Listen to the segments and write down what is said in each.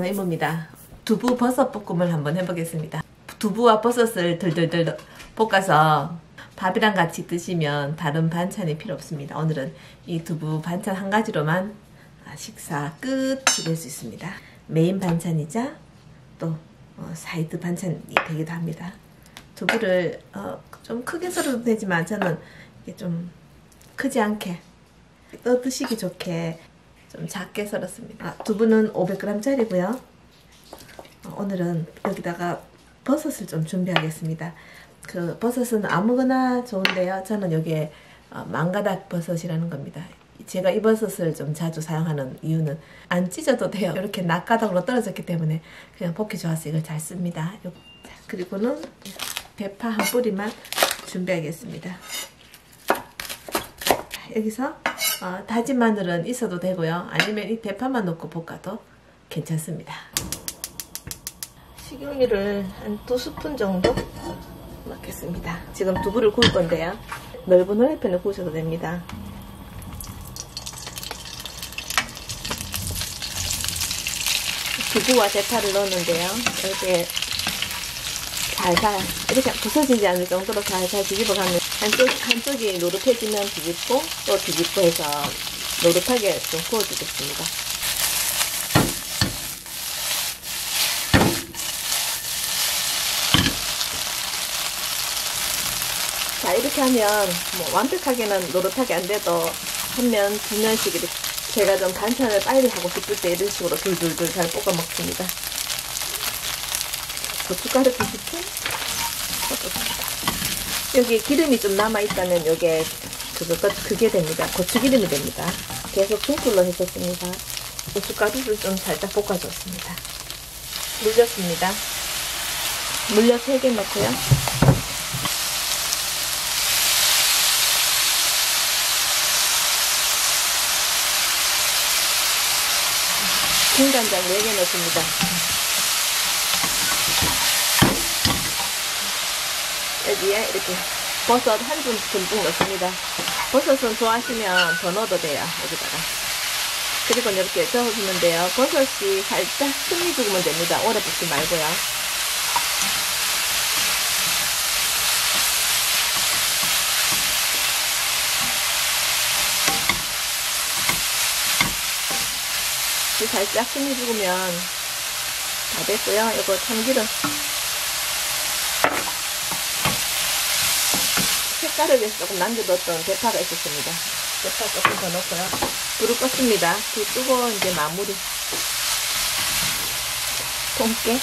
의무입니다. 두부 버섯 볶음을 한번 해보겠습니다. 두부와 버섯을 덜덜덜 볶아서 밥이랑 같이 드시면 다른 반찬이 필요 없습니다. 오늘은 이 두부 반찬 한 가지로만 식사 끝이 될 수 있습니다. 메인 반찬이자 또 사이드 반찬이 되기도 합니다. 두부를 좀 크게 썰어도 되지만 저는 이게 좀 크지 않게 드시기 좋게 좀 작게 썰었습니다. 두부는 500g짜리고요. 오늘은 여기다가 버섯을 좀 준비하겠습니다. 그 버섯은 아무거나 좋은데요. 저는 여기에 망가닥 버섯이라는 겁니다. 제가 이 버섯을 좀 자주 사용하는 이유는 안 찢어도 돼요. 이렇게 낙가닥으로 떨어졌기 때문에 그냥 볶기 좋아서 이걸 잘 씁니다. 그리고는 대파 한 뿌리만 준비하겠습니다. 여기서 다진 마늘은 있어도 되고요. 아니면 이 대파만 넣고 볶아도 괜찮습니다. 식용유를 한 2스푼 정도 넣겠습니다. 지금 두부를 구울 건데요. 넓은 후라이팬을 구우셔도 됩니다. 두부와 대파를 넣었는데요. 이렇게 살살 이렇게 부서지지 않을 정도로 살살 뒤집어가면 한쪽이 노릇해지면 뒤집고 또 뒤집고 해서 노릇하게 좀 구워주겠습니다. 자, 이렇게 하면 뭐 완벽하게는 노릇하게 안 돼도 한 면, 두 면씩 이렇게 제가 좀 반찬을 빨리 하고 싶을 때 이런 식으로 둘둘둘 잘 볶아 먹습니다. 고춧가루 2스푼 넣어줍니다. 여기 기름이 좀 남아있다면 요게 그게 됩니다. 고추기름이 됩니다. 계속 중불로 했었습니다. 고춧가루를 좀 살짝 볶아줬습니다. 물렸습니다. 물엿 3개 넣고요. 진간장 4개 넣습니다. 여기에 이렇게 버섯 한 줌 듬뿍 넣습니다. 버섯은 좋아하시면 더 넣어도 돼요. 여기다가. 그리고 이렇게 저어주면 돼요. 버섯이 살짝 숨이 죽으면 됩니다. 오래 볶지 말고요. 살짝 숨이 죽으면 다 됐고요. 이거 참기름 색깔을 위해서 조금 남겨뒀던 대파가 있었습니다. 대파 조금 더 넣고요. 불을 껐습니다. 불 끄고 이제 마무리 통깨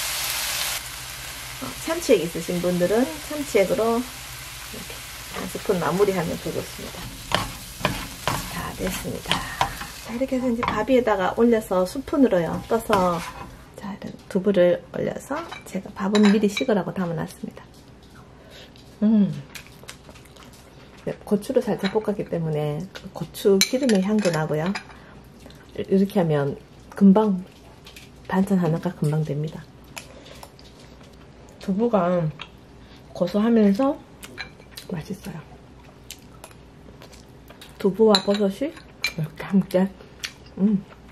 참치액 있으신 분들은 참치액으로 이렇게 한 스푼 마무리하면 되겠습니다. 다 됐습니다. 자, 이렇게 해서 이제 밥 위에다가 올려서 스푼으로요 떠서 자, 두부를 올려서 제가 밥은 미리 식으라고 담아놨습니다. 고추를 살짝 볶았기 때문에 고추 기름의 향도 나고요. 이렇게 하면 금방 반찬 하나가 금방 됩니다. 두부가 고소하면서 맛있어요. 두부와 버섯이 이렇게 함께